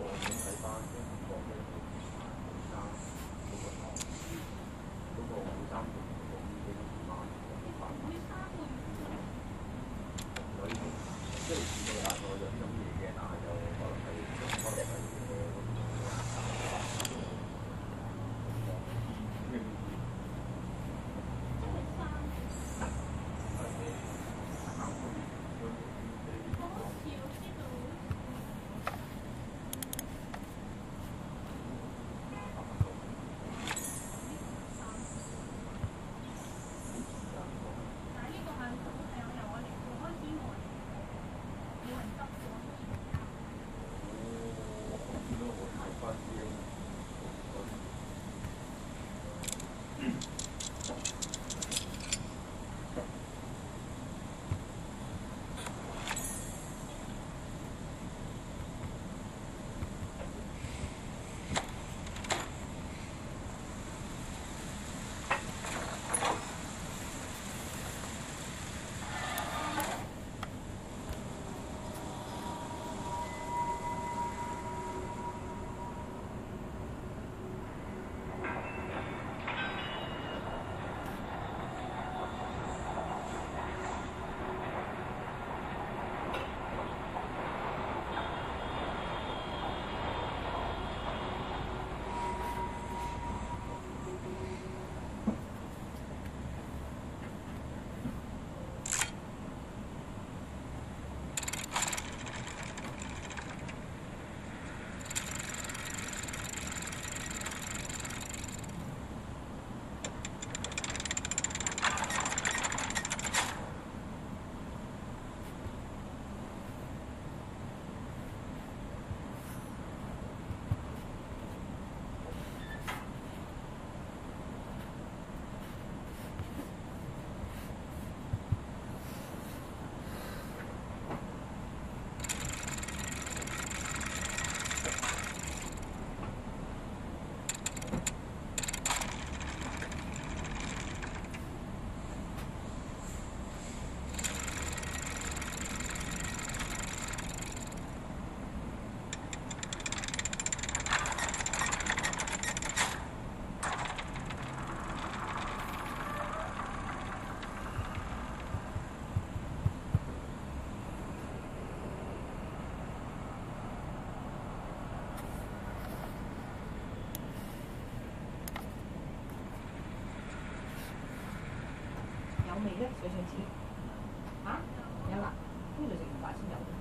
未咧？水上紙嚇有啦，跟住食完飯先有嘅。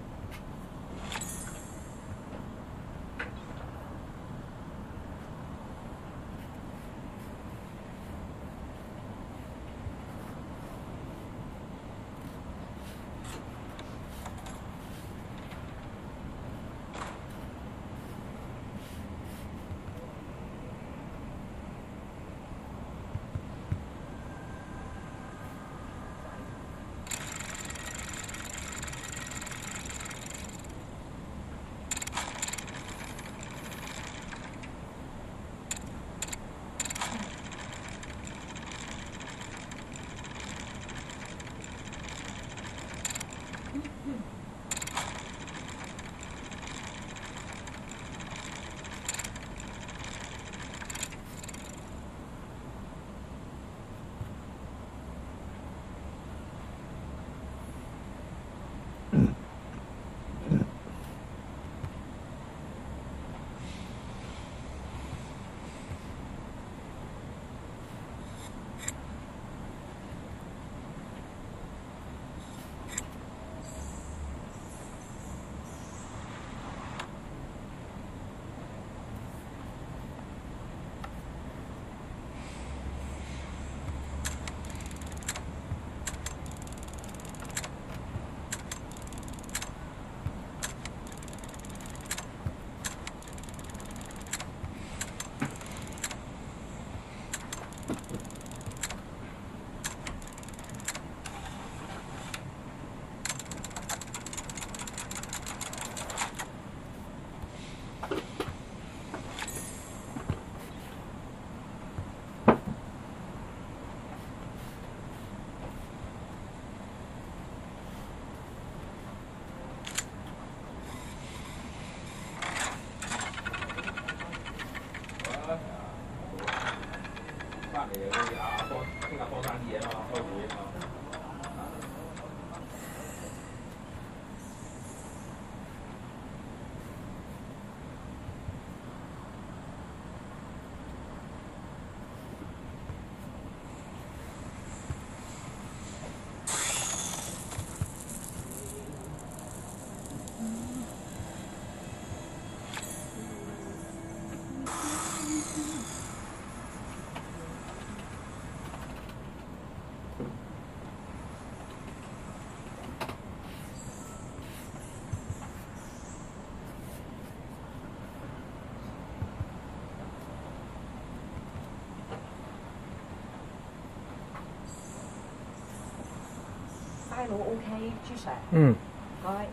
細佬 OK，朱 Sir。 嗯。 唔該。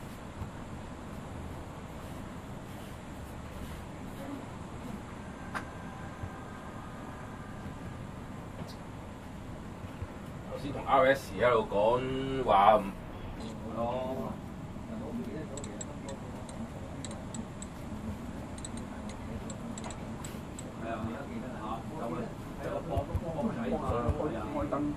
頭先同 RS 喺度講話唔。 哦。係啊，而家記得嚇，就係幫仔開燈。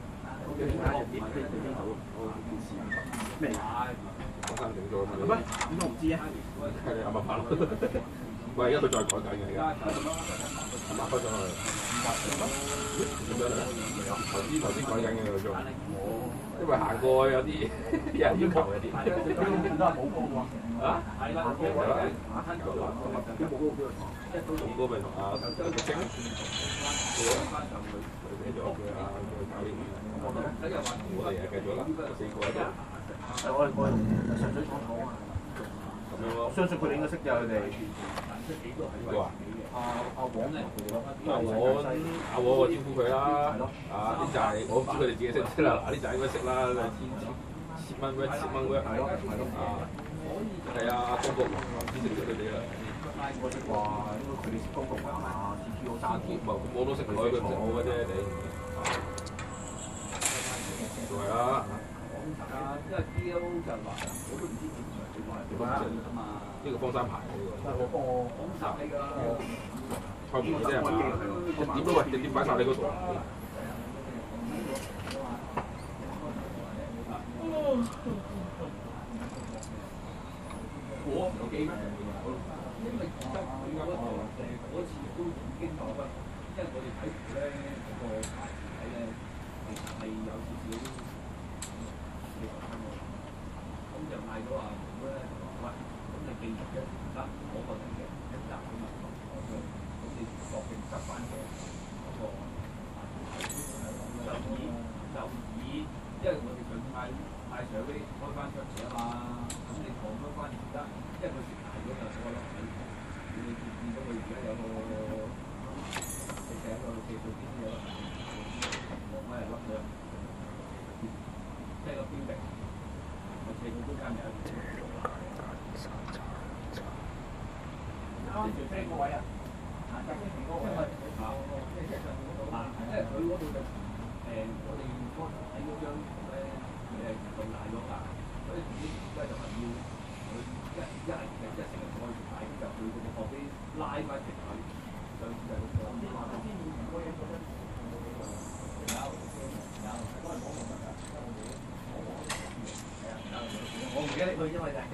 咩？ 講生整咗嘛？ 咩？點解唔知啊？ 係你啱啱拍咯。喂，而家佢再改緊嘅而家。啱啱開上去。點樣咧？頭先改緊嘅嗰種。因為行過有啲有人要求有啲。 都係冇高喎。 啊？ 係啦，冇高啦。 咁嗰咪同阿晶。寫咗佢啊，佢搞掂。我哋繼續啦，4個啫。 我上水廠廠啊。 咁樣咯。 相信佢哋應該識㗎，佢哋。 邊個啊？ 阿黃咧， 阿黃我招呼佢啦。啲就係我唔知佢哋自己識唔識啦。嗱啲就應該識啦，1000蚊嗰係咯。係啊，阿公公知識咗佢哋啦。 哇！應該佢哋識公公啊，TTO 3添。 唔係，我都識佢，佢唔識我嘅啫，你。仲係啦。 因為 DO 就話，我都唔知點解嘛。 呢個方山牌嚟㗎。 我幫我幫手呢個。 菜盤啫係嘛？點都喂，點擺晒你嗰度啊？ 我有幾蚊？因為其實佢嗰次都已經講過，因為我哋睇圖咧嗰個牌睇咧係有少少你講翻我，咁就嗌咗話咁咧就話喂，咁你記住嘅唔得，我覺得嘅一集咁啊，咁你確定執翻嘅嗰個就以，因為我哋想嗌上嗰啲開翻出嚟啊嘛，咁你講翻而家，因為佢食大咗就所謂落去，你見到佢而家有個你寫個技術邊有個我係笠咗，即係個標定，我寫到中間有。啱啱最低個位啊！就係嗰個位，因為佢嗰度就我哋剛才睇嗰張圖咧，咁大咗㗎，所以自己而家就係要佢一係一成日開住睇，就佢嗰個後邊拉翻直佢，上次就係咁。我唔記得佢，因為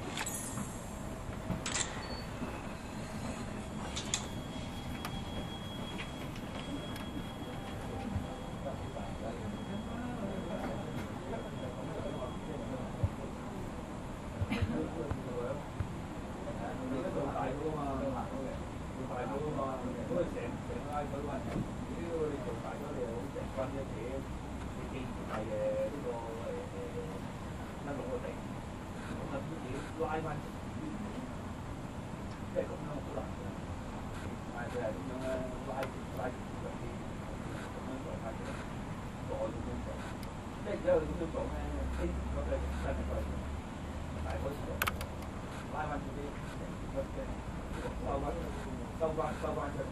拉翻，即係咁樣好難嘅。但係佢係咁樣咧，拉住上啲咁樣做法嘅，再咁樣做。即係而家佢咁樣做咧，如果佢真係貴，但係嗰時拉翻嗰啲收翻出嚟。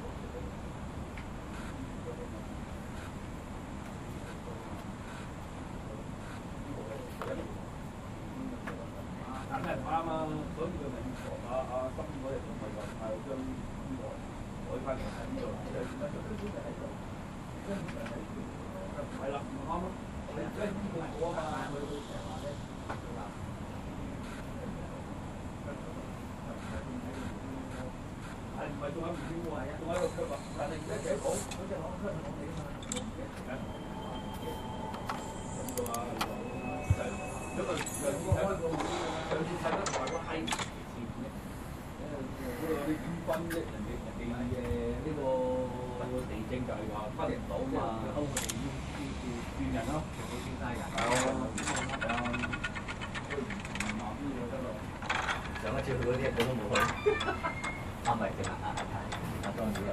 啱啊，所以佢咪阿心嗰日就咪話係將呢個改翻嚟喺呢度，即係點解就根本就喺度，根本就喺度。 係啦，啱咯。即係呢個我啊嘛，佢成日話咧，係唔係仲有唔少喎？係啊，仲有一個腳啊，但係而家幾好，嗰隻攞出嚟講你啊嘛。咁嘅話就因為上次睇翻個會，上次睇得台灣係前嘅，嗰個啲點分啫？人哋呢個地政就係話分唔到嘛，歐佢哋要轉人咯，要轉晒人。係啊，唔話邊個得咯？ 上一次去嗰啲一個都冇去，啱咪淨係阿莊主任。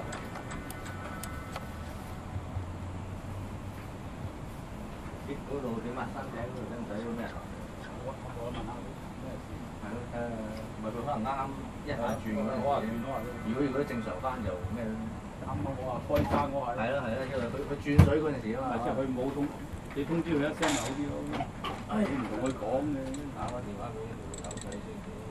嗰度點啊？山頂嗰度使唔使咩啊？ 我問下佢咩事？ 係咯，唔係佢可能啱一下轉嗰陣時。如果正常翻就咩咧？ 啱啊！我話開山，我話係咯，因為佢轉水嗰陣時啊嘛。 即係佢冇通，你通知佢一聲就好啲咯。你唔同佢講嘅， 打個電話俾佢手仔先。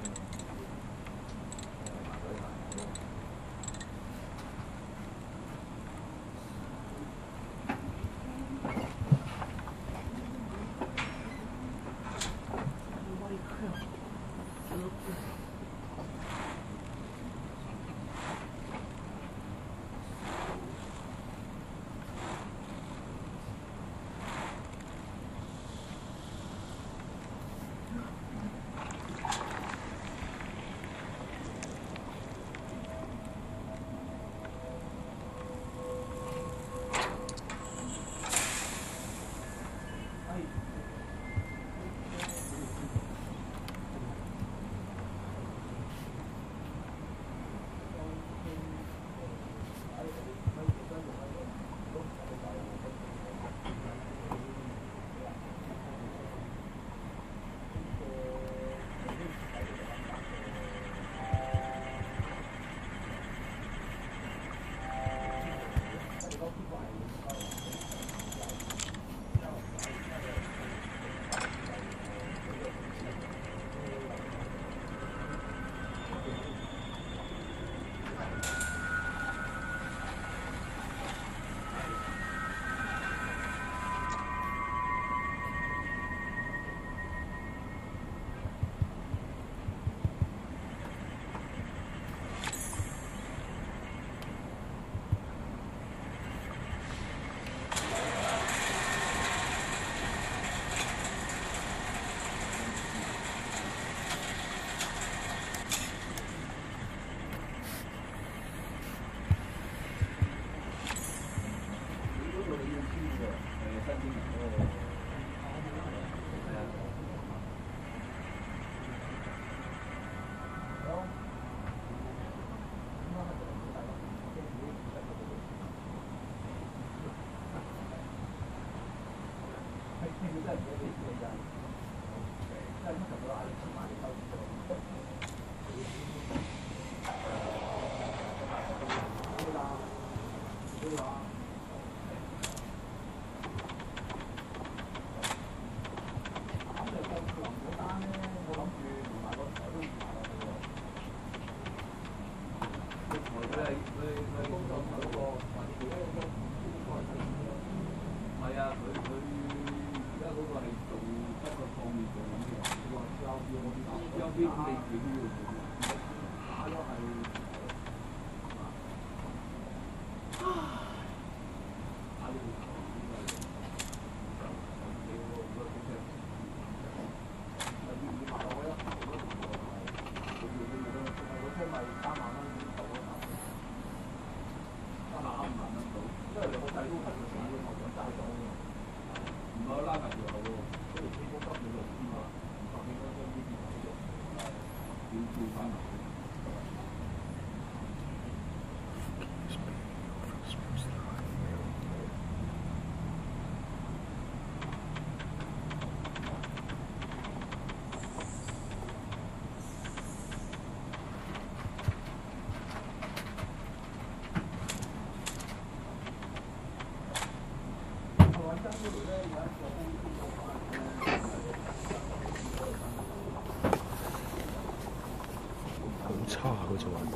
差嗰隻玩得。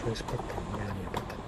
是不停嘅，也不停。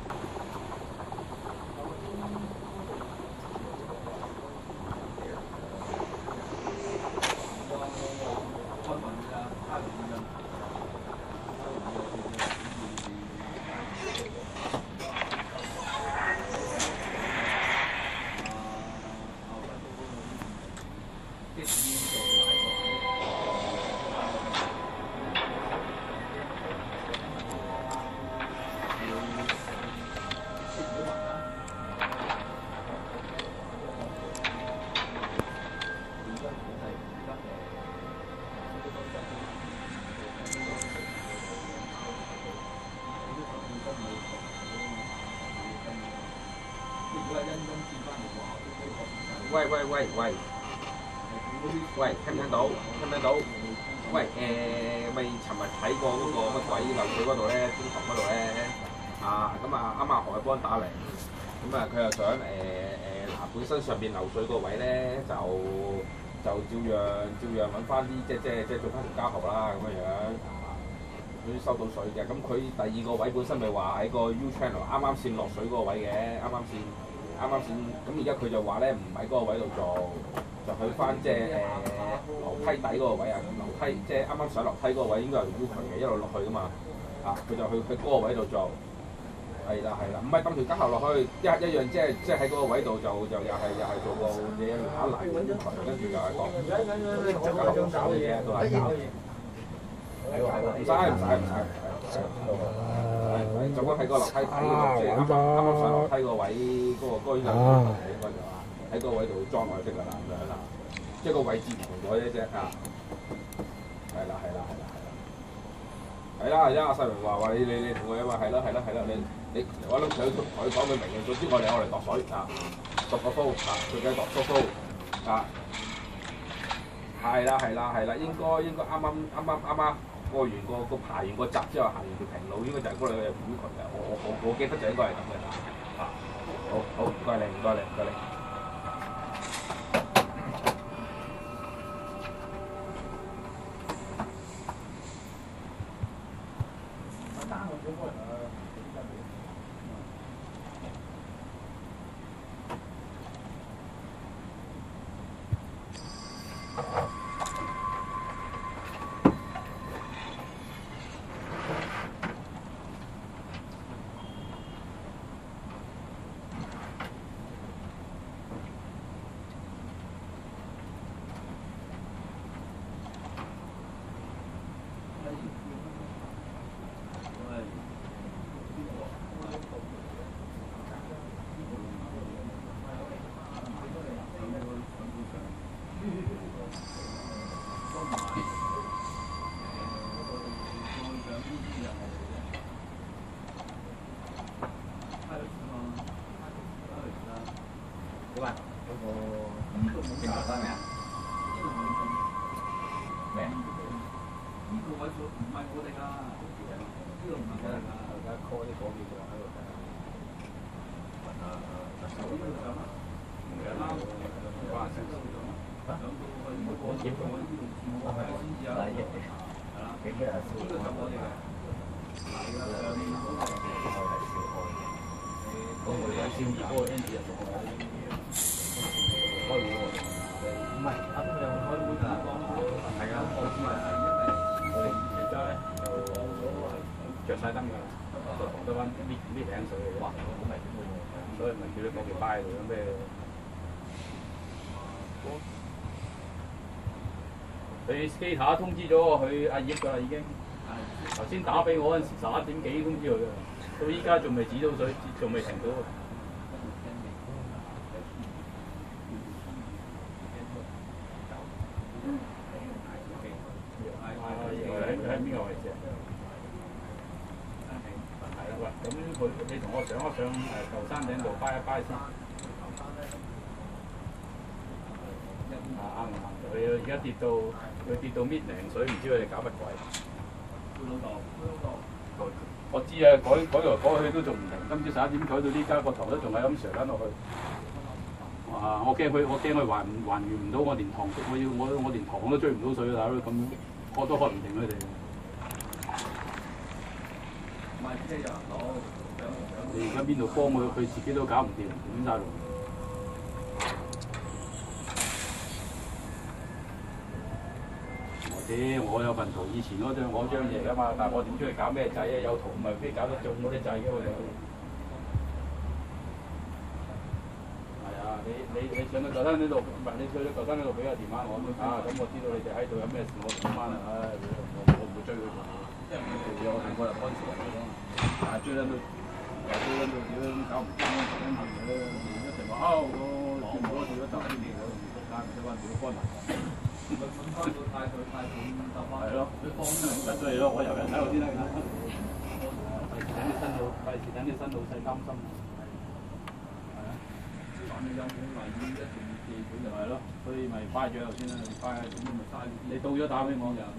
喂喂喂喂喂，聽唔聽到？聽唔聽到？喂咪尋日睇過嗰個乜鬼漏水嗰度咧，中堂嗰度咧咁啊啱啱何偉邦打嚟，咁啊佢又想本身上邊漏水個位咧就照樣揾翻啲即做翻條膠喉啦咁樣佢收到水嘅，咁佢第二個位本身咪話喺個 U channel 啱啱線落水嗰個位嘅，啱啱線，咁而家佢就話咧唔喺嗰個位度做，就去翻樓梯底嗰個位啊，樓梯即係啱啱上樓梯嗰個位應該係 U 群嘅，一路落去噶嘛，佢就去嗰個位度做，係啦，唔係抌條膠喉落去，一樣即係喺嗰個位度就又係做個嘢打泥 U 群，跟住就係個膠喉搞嘅嘢都係搞。唔使，就咁喺個樓梯底嗰度，即係啱啱上樓梯個位嗰個應該就喺嗰個位度裝落去得㗎啦，咁樣啦，即係個位置唔同咗啫係啦，阿世榮話你同佢啊嘛，係啦，你我諗佢同佢講佢明嘅，總之我哋嚟度水度個煲最緊度個煲係啦，應該啱。過完個排完個閘之後，行完條平路，應該就係嗰兩個表渠嘅。我記得就應該係咁嘅啦。好，唔該你。着晒燈㗎，得翻呢頂水嚟嘅，所以咪叫你嗰條巴喺度咩？佢 skater 通知咗佢阿葉㗎啦，已經。頭先打俾我嗰陣時11點幾通知佢㗎，到依家仲未止到水，仲未停到。喺邊個位置啊？喂，咁你同我上一上舊山頂度拜一拜先。啱，佢而家跌到搣零水，唔知佢哋搞乜鬼。我知啊，改來改去都仲唔停，今朝11點改到呢家個頭都仲係咁瀡緊落去。我驚佢還原唔到，我連堂我連堂都追唔到水啦，咁我都開唔定佢哋。唔係車又攞你而家邊度幫佢自己都搞唔掂，點晒路。我有份圖，以前嗰張嘢噶嘛，但係我點出去搞咩掣啊？有圖唔係非搞得中嗰啲掣嘅我哋。係啊，你上到舊山呢度，唔係你上到舊山呢度俾個電話我啊，咁我知道你哋喺度有咩事，我講翻啦。唉，我唔會追佢。即係我同我又干涉佢咯，但係追得到，點搞唔掂咁問佢咧？一直話我見唔到掉咗就呢邊我唔得，唔使話掉咗乾埋。係咯，咪所以咯，我由人喺度先得㗎。費事等啲新老細擔心。係啊。反正有冇留意一定記本就係咯，所以咪快咗頭先啦，快咁咪嘥。你到咗打俾我就。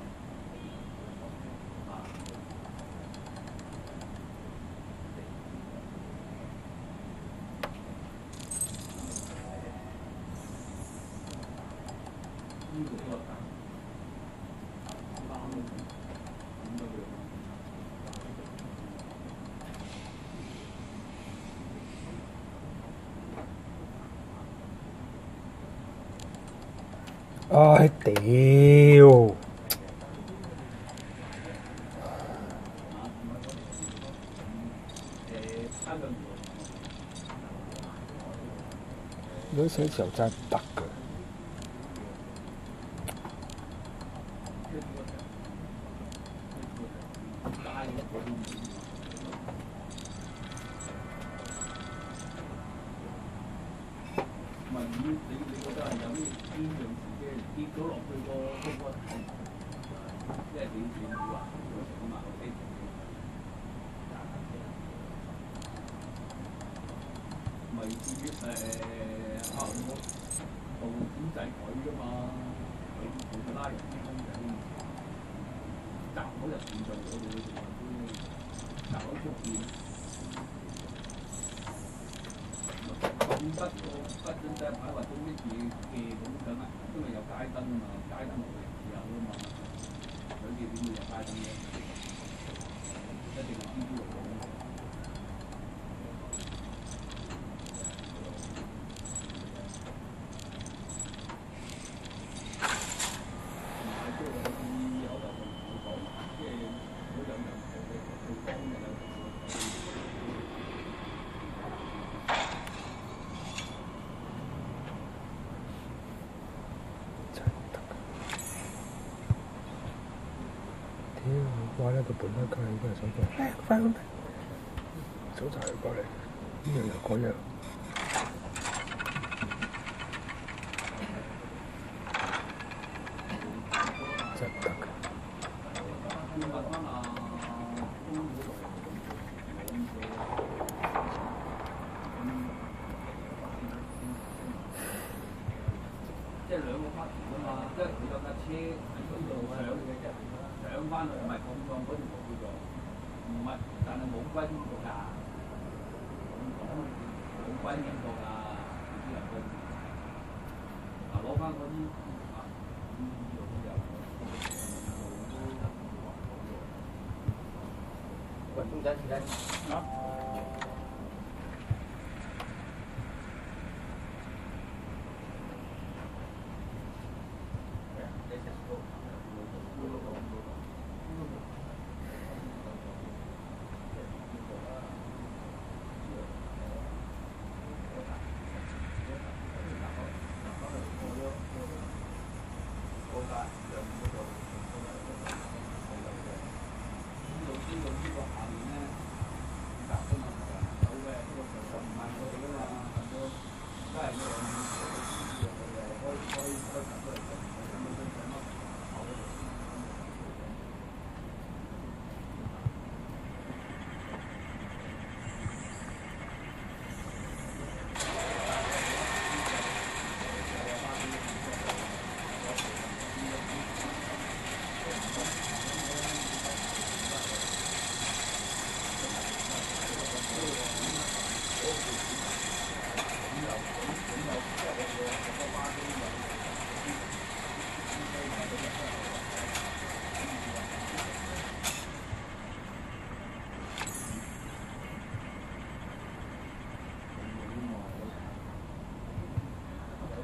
唉，屌！有些時候真係唔得㗎。哇！呢個本來佢應該係想講，快啲，早就係過嚟，呢樣又嗰樣，真係得㗎。 即係兩個 party 㗎嘛，即係佢有架車喺嗰度上翻去，唔係咁嗰條路叫做，唔係，但係冇關呢個㗎，冇關呢個㗎，啲人都嗱攞翻嗰啲喂，中間時間。啊？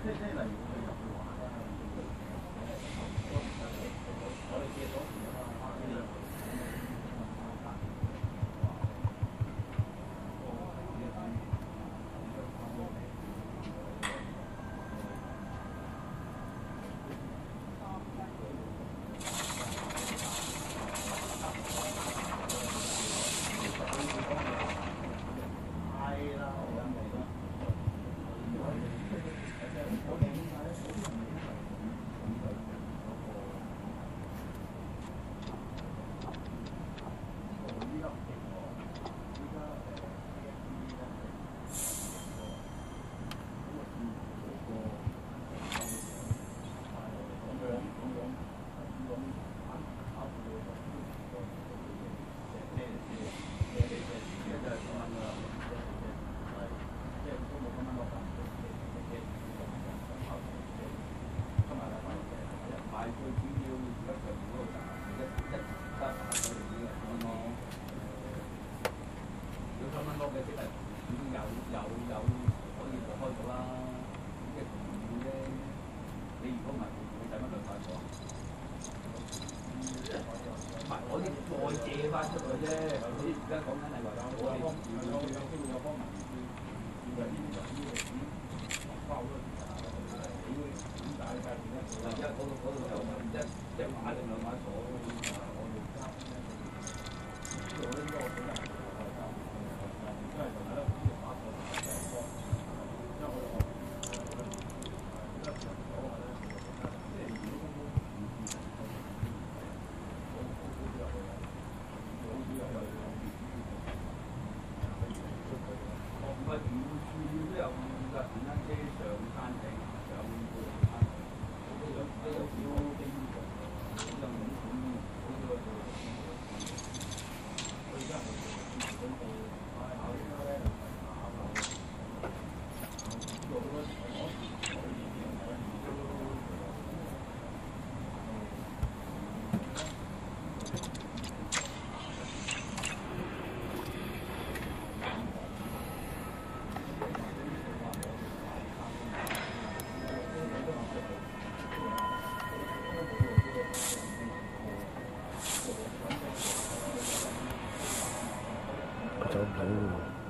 走唔到喎。